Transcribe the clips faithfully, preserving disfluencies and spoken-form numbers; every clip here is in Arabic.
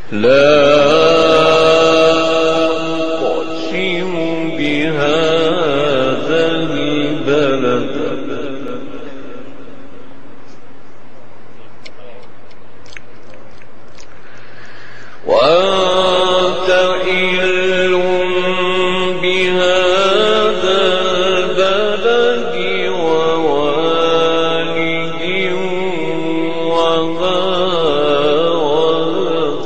لا أقسم بهذا البلد وأنت حل بهذا البلد ووالد وما ولد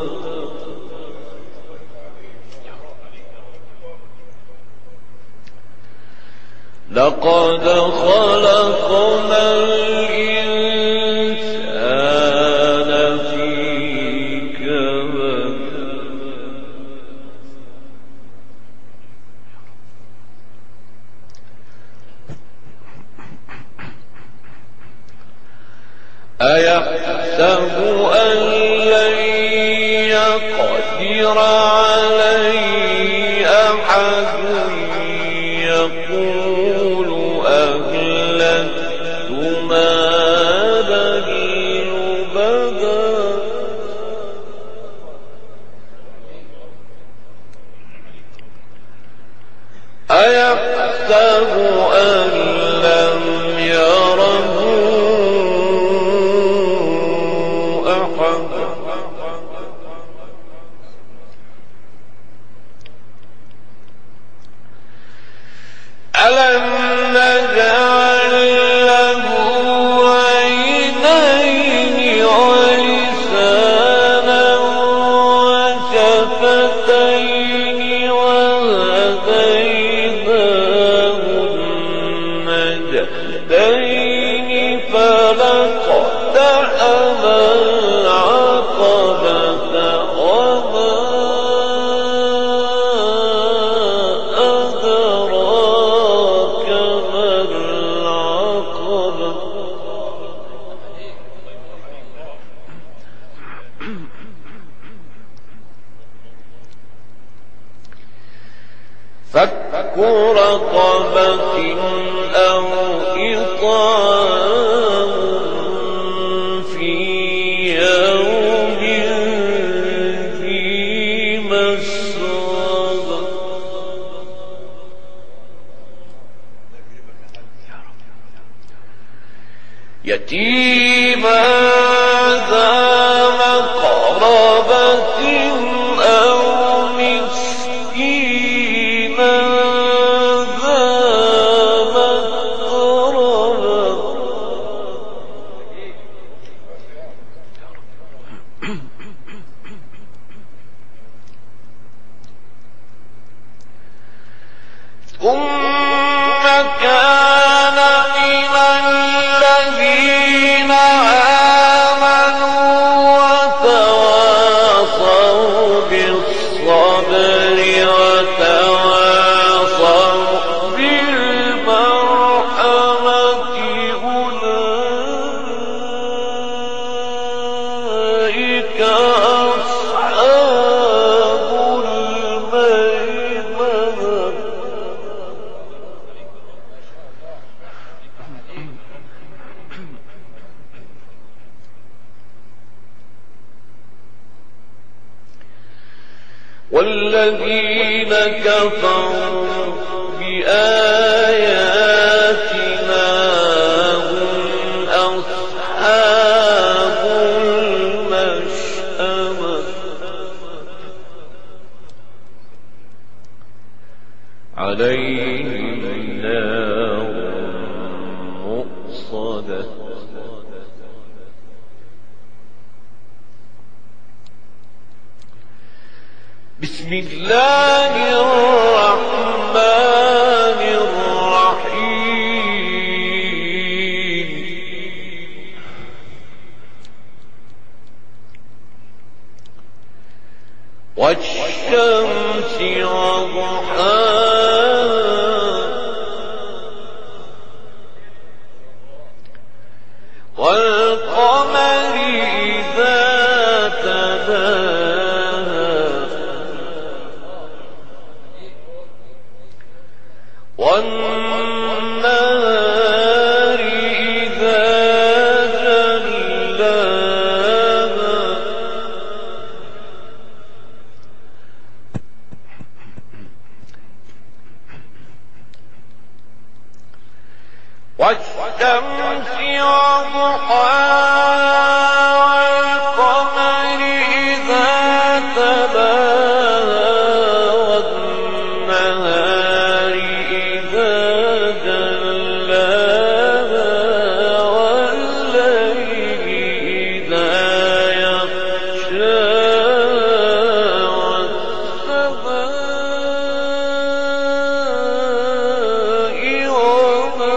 لقد خلقنا الإنسان في كبد أيحسب أن لن يقدر عليه أحد يقول أهلكت مالا لبدا أيحسب أن لم يره أحد ألم نجعل له عينين ولسانا وشفتين وهديناه النجدين فلاقتحم العقبة وما أدراك ما العقبة فك رقبة أو إطعام في يوم ذي مسغبة يتيما ذا مقربة أو مسكينا ذا متربة ثم كان من الذين آمنوا وتواصوا بالصبر وتواصوا بالمرحمة أولئك أصحاب الميمنة والذين كفروا بآياتنا هم أصحاب المشأمة عليهم نار مؤصدة بسم الله الرحمن الرحيم والشمس وضحاها والقمر إذا تلاها والنهار إذا جلاها والشمس وضحاها والقمر إذا تلاها والنهار إذا جلاها والليل إذا يغشاها والسماء وما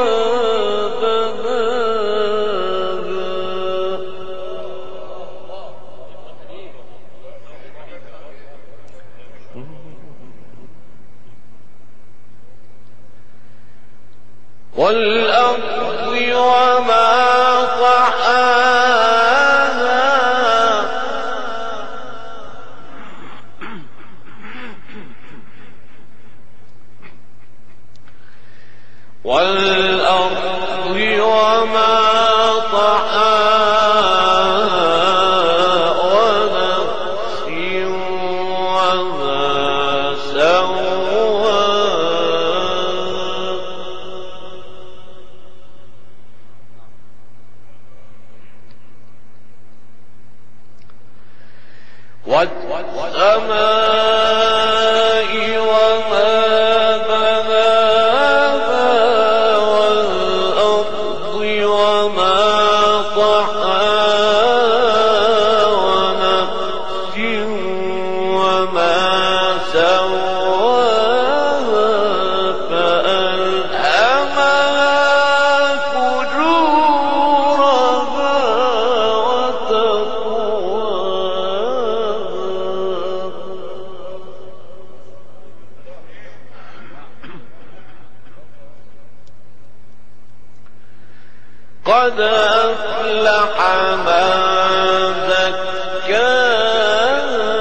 والأرض وما طحاها والأرض وما طحاها ونفس وما سواها والسماء وما بناها والأرض وما طحاها ونفس وما سواها فألهمها فجورها قد أفلح من زكاها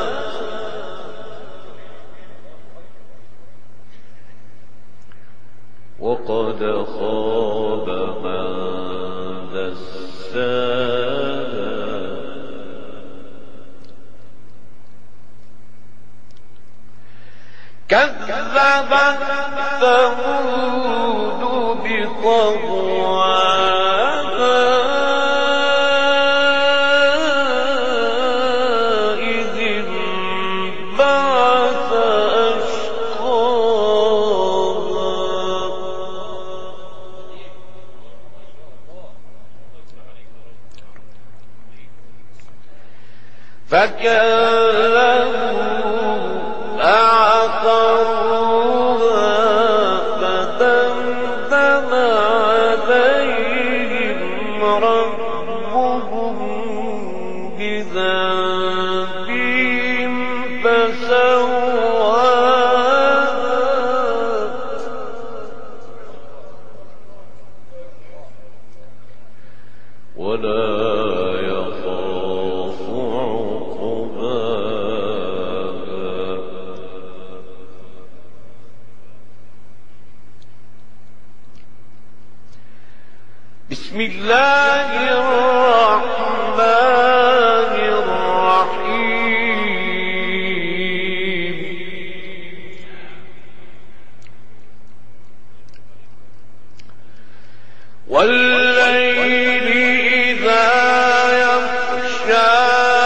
وقد خاب من دساها كذبت ثمود بطغواها إذ انبعث أشقاها فكذبوا فعقروها فدمدم عليهم ربهم بذنبهم فسواها ولا يخاف عقباها بسم الله الرحمن الرحيم والليل إذا يغشى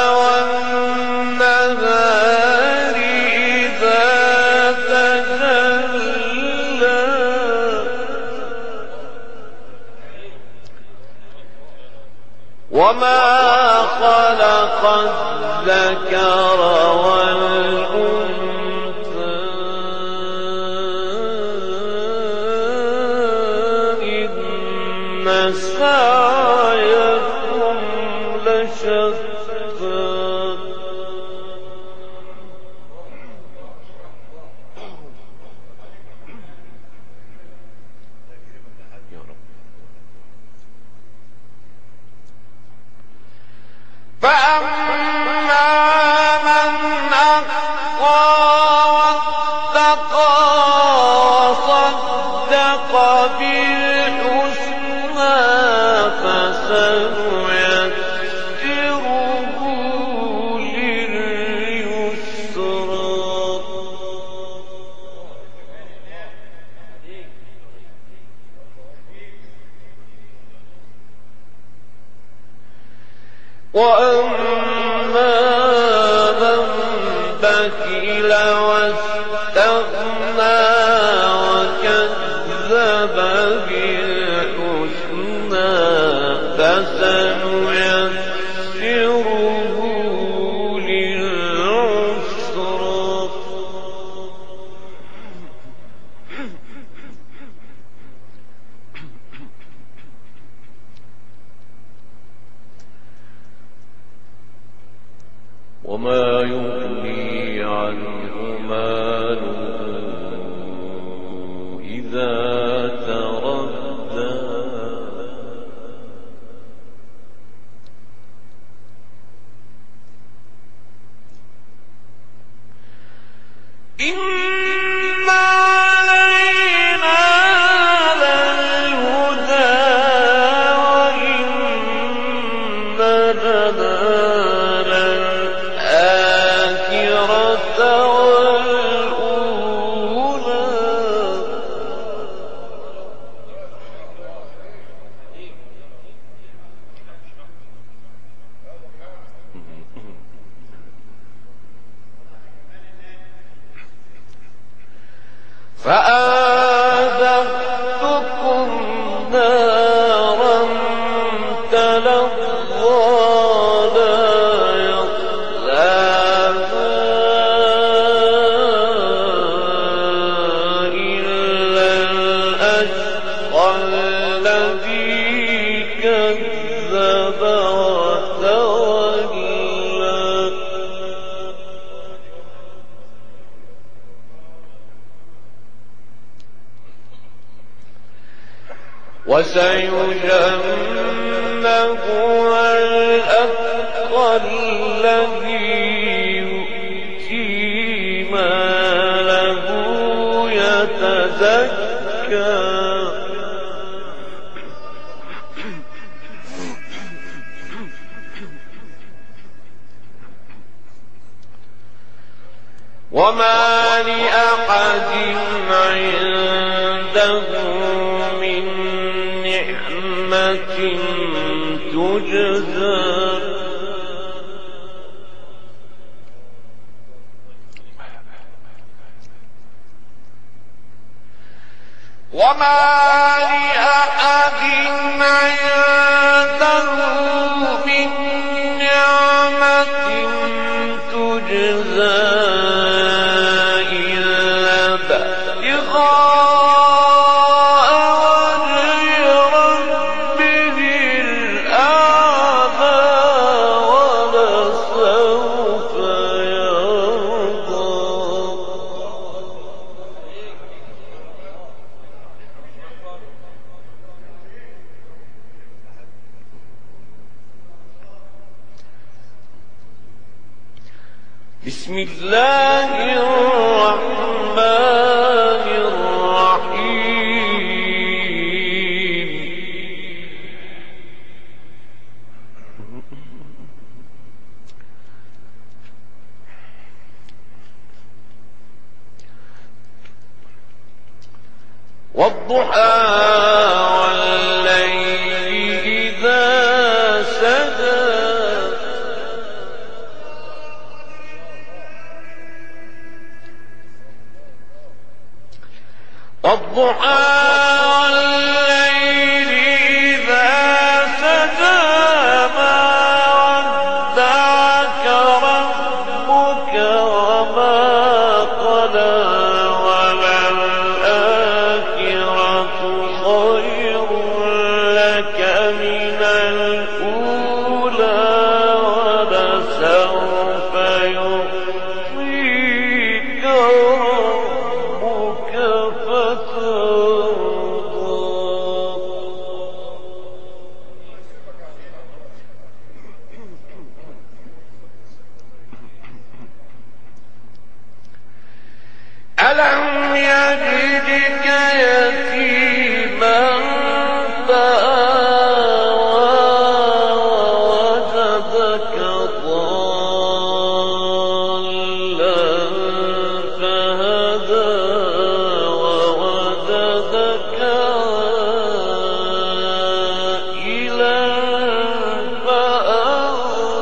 والنهار إذا تجلى وما خلق الذكر والأنثى إن سعيكم لشتى فأما من أعطى واتقى وصدق بالحسنى فسنيسره وأما من بخل واستغنى وكذب بالحسنى فسنيسره للعسرى وما يغني عنه ماله إذا تردى إن علينا للهدى وإن لنا فأنذرتكم نارا تلظى لا يصلاها إلا الأشقى الذي كذب وتولى وسيجنبها الأتقى الذي يؤتي ماله يتزكى وما لأحد عنده من نعمة تجزى وما لأحد عنده من نعمة تجزى إلا ابتغاء وجه ربه الأعلى ولسوف يرضى بسم الله الرحمن الرحيم والضحى والليل إذا سجى والضحى والليل إذا سجى ما ودعك ربك وما قلى وللآخرة خير لك من الأولى ولسوف يعطيك ربك فترضى ألم يجدك يتيما فآوى ووجدك ضالا فهدى ووجدك عائلا فأغنى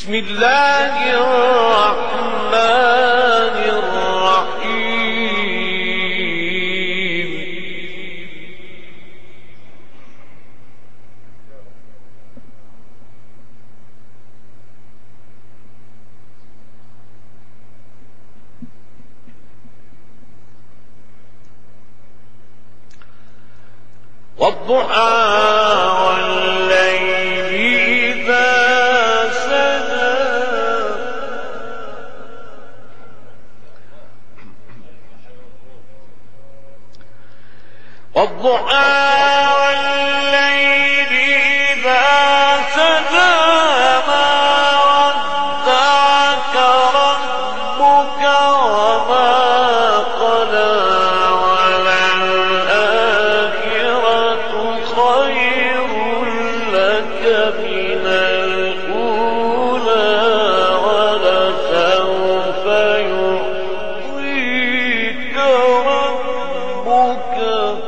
بسم الله الرحمن الرحيم. والضحى والليل إذا سجى والضحى والليل إذا سجى ما ودعك ربك وما قلى وللآخرة خير لك من الأولى ولسوف يعطيك ربك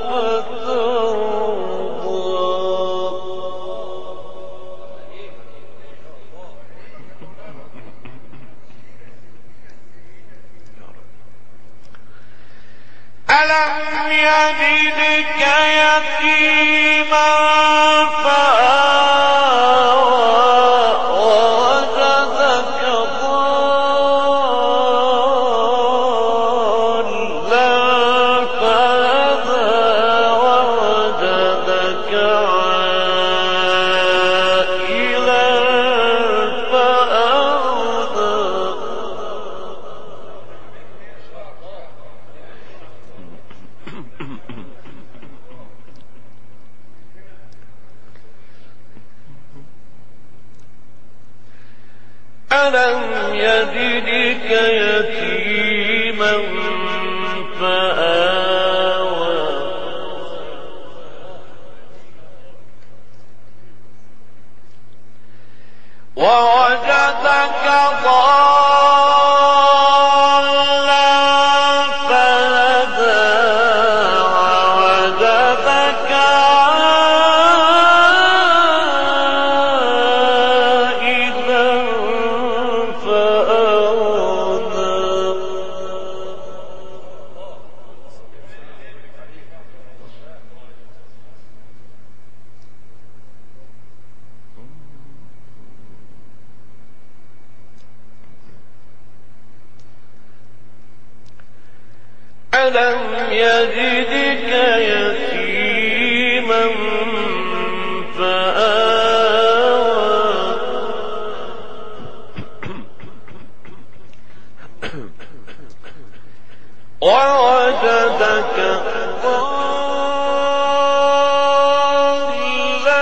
ألم يجدك يتيما فآوى ووجدك ضالا فهدى ووجدك عائلا فأغنى. ألم يجدك يتيما فآوى ووجدك ضالا فهدى ووجدك ألم يجدك يتيما فآوى ووجدك ضالا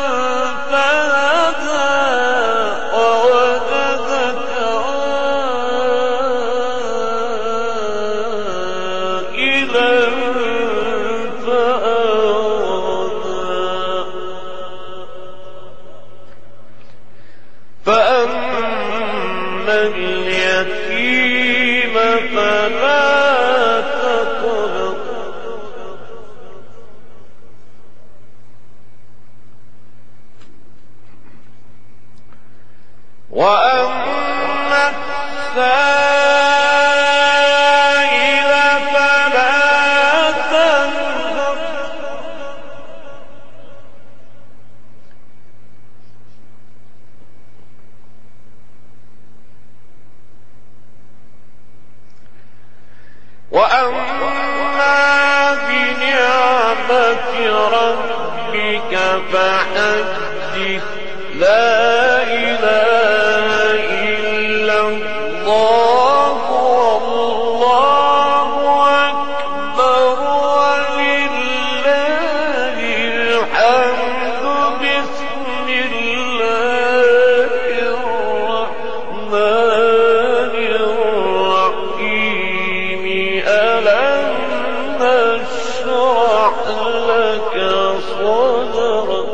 فهدى ووجدك فأما اليتيم فلا تقهر وأما السائل فلا تنهر وأما بنعمة ربك فحدث. لا إله إلا الله والله أكبر ولله الحمد. بسم الله الرحمن الرحيم. ألم نشرح لك صدرك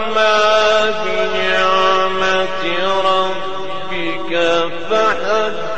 وأما بنعمة ربك فحدث.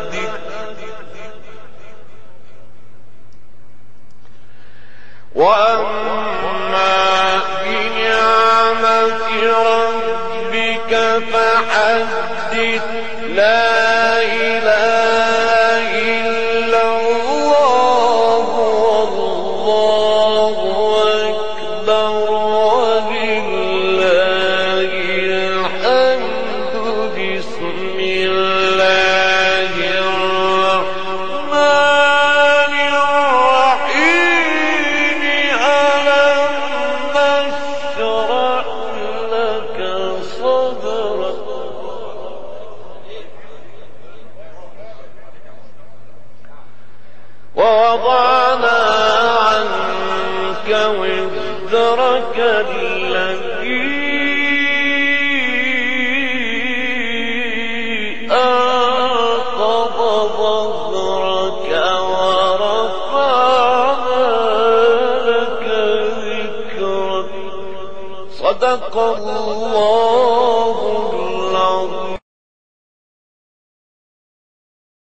وزرك الذي أنقض ظهرك ورفعنا لك ذكرك. صدق الله